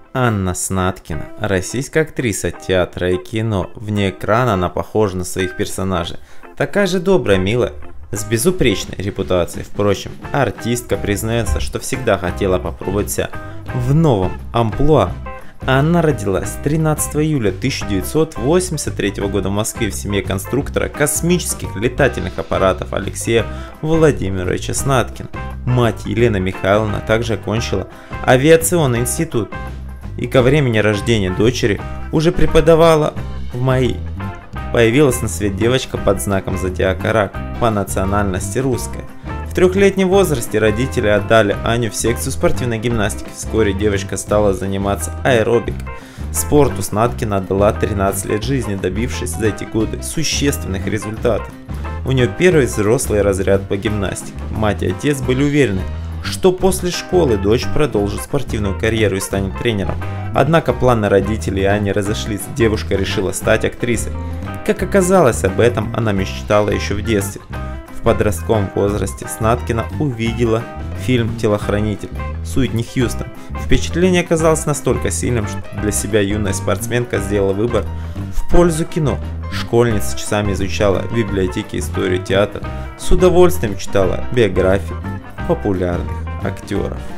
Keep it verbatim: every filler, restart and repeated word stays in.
Анна Снаткина, российская актриса театра и кино. Вне экрана она похожа на своих персонажей. Такая же добрая, милая, с безупречной репутацией. Впрочем, артистка признается, что всегда хотела попробовать себя в новом амплуа. Анна родилась тринадцатого июля тысяча девятьсот восемьдесят третьего года в Москве в семье конструктора космических летательных аппаратов Алексея Владимировича Снаткина. Мать Елена Михайловна также окончила авиационный институт и ко времени рождения дочери уже преподавала в МАИ. Появилась на свет девочка под знаком зодиака Рак, по национальности русская. В трехлетнем возрасте родители отдали Аню в секцию спортивной гимнастики. Вскоре девочка стала заниматься аэробикой. Спорту Снаткина отдала тринадцать лет жизни, добившись за эти годы существенных результатов. У нее первый взрослый разряд по гимнастике. Мать и отец были уверены, что после школы дочь продолжит спортивную карьеру и станет тренером. Однако планы родителей Ани разошлись. Девушка решила стать актрисой. Как оказалось, об этом она мечтала еще в детстве. В подростковом возрасте Снаткина увидела фильм «Телохранитель» с Уитни Хьюстон. Впечатление оказалось настолько сильным, что для себя юная спортсменка сделала выбор в пользу кино. Школьница часами изучала в библиотеке историю театра, с удовольствием читала биографии популярных актеров.